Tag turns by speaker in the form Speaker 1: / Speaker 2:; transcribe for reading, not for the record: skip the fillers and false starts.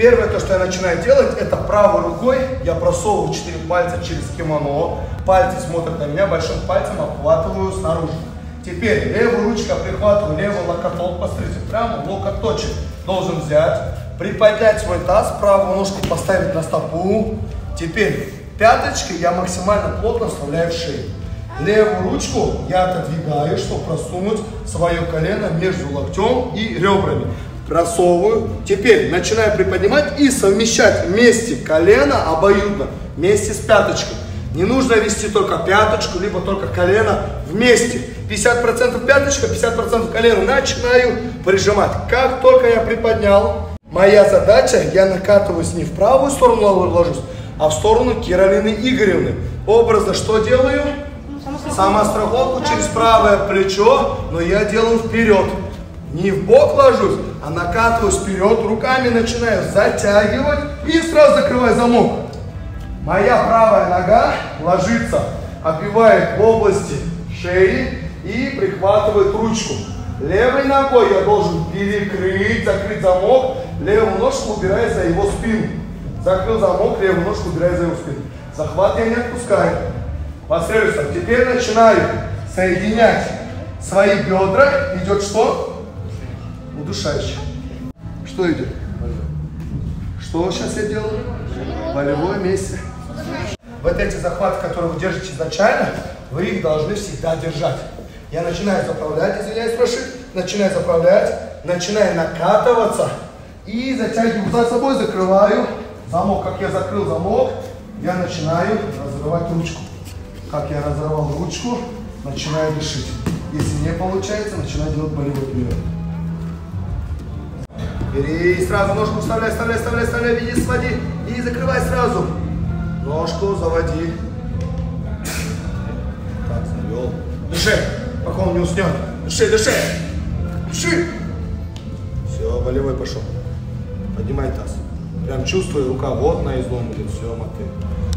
Speaker 1: Первое, то, что я начинаю делать, это правой рукой я просовываю 4 пальца через кимоно. Пальцы смотрят на меня, большим пальцем обхватываю снаружи. Теперь левую ручку прихватываю, левый локоток, посмотрите, прямо локоточек должен взять, приподнять свой таз, правую ножку поставить на стопу. Теперь пяточкой я максимально плотно вставляю в шею. Левую ручку я отодвигаю, чтобы просунуть свое колено между локтем и ребрами. Просовываю. Теперь начинаю приподнимать и совмещать вместе колено обоюдно, вместе с пяточкой. Не нужно вести только пяточку, либо только колено вместе. 50% пяточка, 50% колено. Начинаю прижимать. Как только я приподнял, моя задача, я накатываюсь не в правую сторону ложусь, а в сторону Каролины Игоревны. Образно что делаю? Самостраховку через правое плечо, но я делаю вперед. Не в бок ложусь, а накатываюсь вперед, руками начинаю затягивать и сразу закрываю замок. Моя правая нога ложится, обвивает в области шеи и прихватывает ручку. Левой ногой я должен перекрыть, закрыть замок, левую ножку убирая за его спину. Закрыл замок, левую ножку убирая за его спину. Захват я не отпускаю. Последовательно. Теперь начинаю соединять свои бедра. Идет что? Удушающий. Что идет? Что сейчас я делаю? Болевое место. Вот эти захваты, которые вы держите изначально, вы их должны всегда держать. Я начинаю заправлять, извиняюсь, прошу, начинаю заправлять, начинаю накатываться и затягиваю за собой, закрываю замок. Как я закрыл замок, я начинаю разрывать ручку. Как я разорвал ручку, начинаю дышать. Если не получается, начинаю делать болевой прием. Бери сразу ножку вставляй, веди, своди и закрывай сразу. Ножку заводи. Так, завел. Дыши, пока он не уснет. Дыши. Все, болевой пошел. Поднимай таз. Прям чувствуй, рука вот на излом идет, все, мотыль.